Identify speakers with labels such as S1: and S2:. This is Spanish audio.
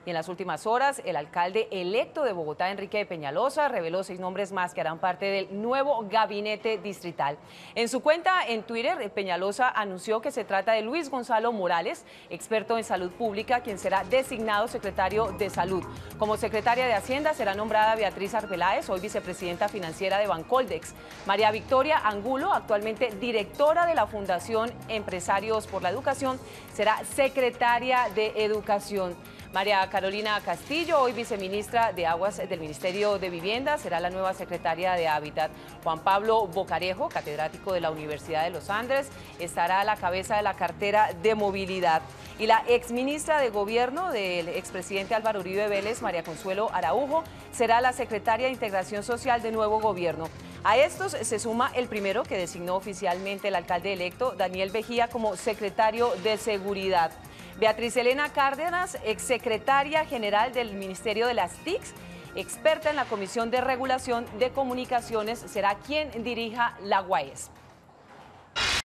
S1: Y en las últimas horas, el alcalde electo de Bogotá, Enrique Peñalosa, reveló 6 nombres más que harán parte del nuevo gabinete distrital. En su cuenta en Twitter, Peñalosa anunció que se trata de Luis Gonzalo Morales, experto en salud pública, quien será designado secretario de Salud. Como secretaria de Hacienda será nombrada Beatriz Arbeláez, hoy vicepresidenta financiera de Bancoldex. María Victoria Angulo, actualmente directora de la Fundación Empresarios por la Educación, será secretaria de Educación. María Carolina Castillo, hoy viceministra de Aguas del Ministerio de Vivienda, será la nueva secretaria de Hábitat. Juan Pablo Bocarejo, catedrático de la Universidad de los Andes, estará a la cabeza de la cartera de Movilidad. Y la exministra de Gobierno del expresidente Álvaro Uribe Vélez, María Consuelo Araujo, será la secretaria de Integración Social de nuevo gobierno. A estos se suma el primero que designó oficialmente el alcalde electo, Daniel Vejía, como secretario de Seguridad. Beatriz Elena Cárdenas, exsecretaria general del Ministerio de las TICs, experta en la Comisión de Regulación de Comunicaciones, será quien dirija la UAES.